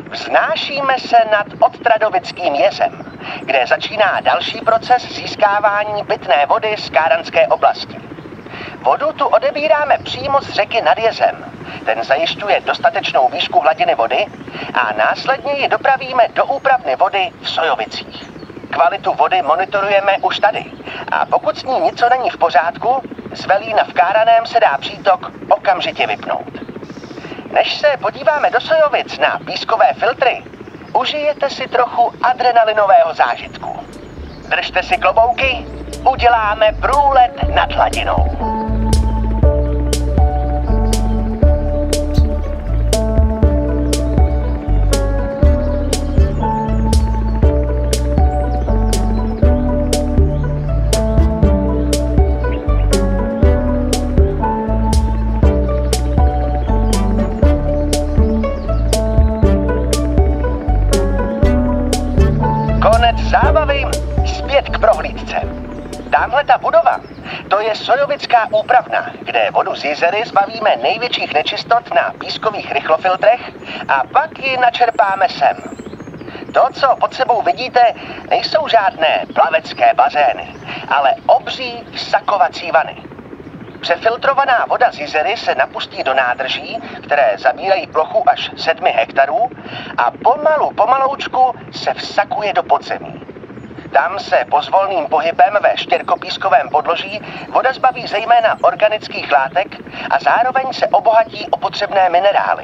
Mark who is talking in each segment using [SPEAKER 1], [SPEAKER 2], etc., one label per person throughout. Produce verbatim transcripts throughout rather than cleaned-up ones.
[SPEAKER 1] Vznášíme se nad Odtradovickým jezem, kde začíná další proces získávání pitné vody z káranské oblasti. Vodu tu odebíráme přímo z řeky nad jezem. Ten zajišťuje dostatečnou výšku hladiny vody a následně ji dopravíme do úpravny vody v Sojovicích. Kvalitu vody monitorujeme už tady a pokud s ní něco není v pořádku, z Velína v Káraném se dá přítok okamžitě vypnout. Než se podíváme do Sojovic na pískové filtry, užijete si trochu adrenalinového zážitku. Držte si klobouky, uděláme průlet nad hladinou. Zábavy, zpět k prohlídce. Tamhle ta budova, to je Sojovická úpravna, kde vodu z jezery zbavíme největších nečistot na pískových rychlofiltrech a pak ji načerpáme sem. To, co pod sebou vidíte, nejsou žádné plavecké bazény, ale obří vsakovací vany. Přefiltrovaná voda z jezery se napustí do nádrží, které zabírají plochu až sedmi hektarů a pomalu, pomaloučku se vsakuje do podzemí. Tam se pozvolným pohybem ve štěrkopískovém podloží voda zbaví zejména organických látek a zároveň se obohatí o potřebné minerály.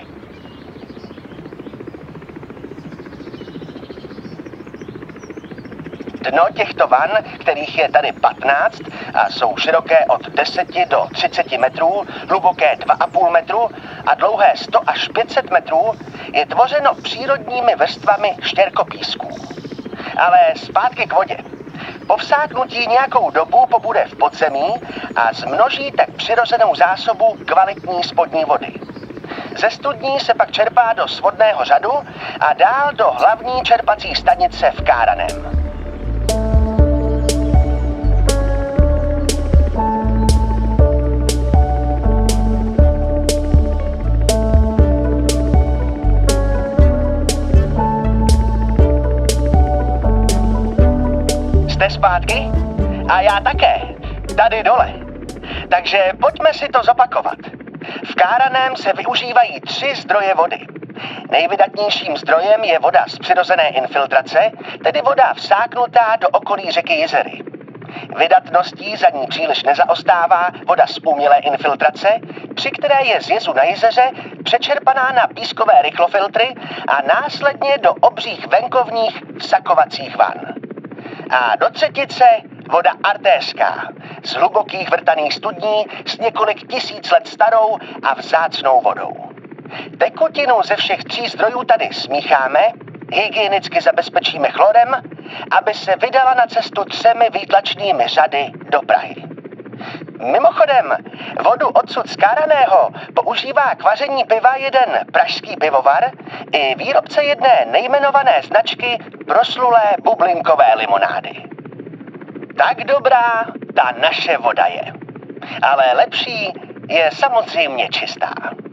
[SPEAKER 1] Dno těchto van, kterých je tady patnáct a jsou široké od deseti do třiceti metrů, hluboké dva a půl metru a dlouhé sto až pět set metrů, je tvořeno přírodními vrstvami štěrkopísků. Ale zpátky k vodě. Po vsáknutí nějakou dobu pobude v podzemí a zmnoží tak přirozenou zásobu kvalitní spodní vody. Ze studní se pak čerpá do svodného řadu a dál do hlavní čerpací stanice v Káraném. Jste zpátky? A já také. Tady dole. Takže pojďme si to zopakovat. V Káraném se využívají tři zdroje vody. Nejvydatnějším zdrojem je voda z přirozené infiltrace, tedy voda vsáknutá do okolí řeky Jizery. Vydatností za ní příliš nezaostává voda z umělé infiltrace, při které je z jezu na jezeře přečerpaná na pískové rychlofiltry a následně do obřích venkovních vsakovacích van. A do třetice voda artéská, z hlubokých vrtaných studní s několik tisíc let starou a vzácnou vodou. Tekutinu ze všech tří zdrojů tady smícháme, hygienicky zabezpečíme chlorem, aby se vydala na cestu třemi výtlačnými řady do Prahy. Mimochodem, vodu odsud z Káraného používá k vaření piva jeden pražský pivovar i výrobce jedné nejmenované značky proslulé bublinkové limonády. Tak dobrá ta naše voda je. Ale lepší je samozřejmě čistá.